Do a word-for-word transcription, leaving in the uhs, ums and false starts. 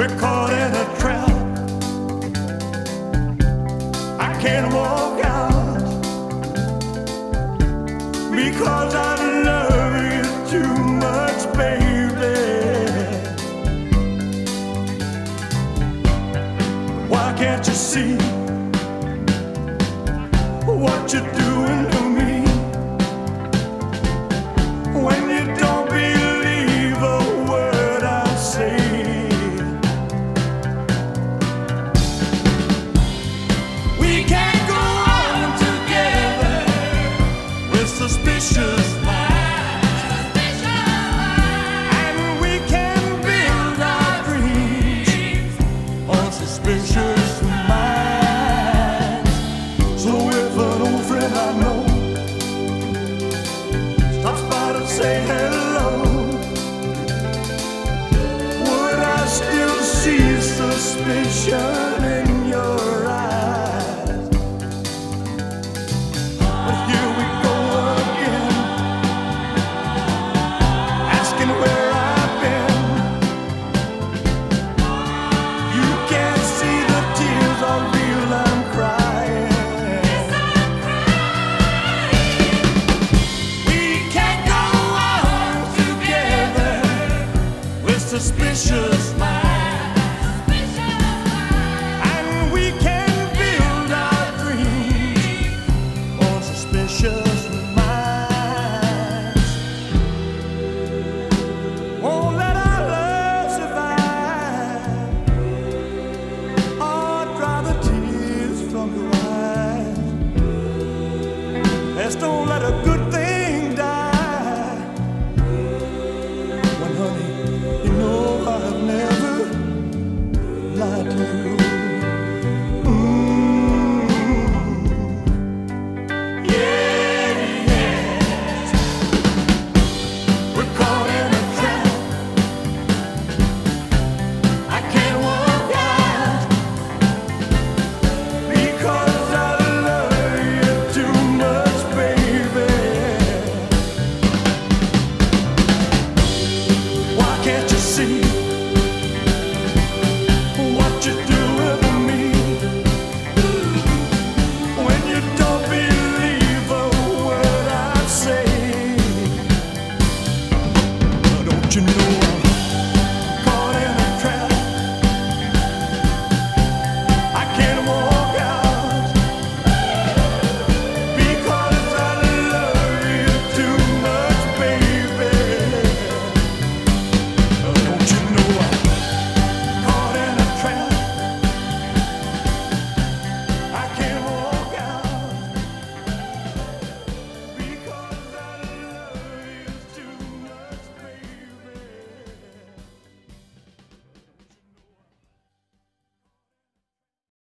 we're caught in a trap. I can't walk out because I love you too much, baby. Why can't you see what you're doing to me? When you don't believe a word I say, we can't go on together with suspicious minds, and we can build our dreams on suspicious minds. So if an old friend I know stops by to say hello, would I still see suspicion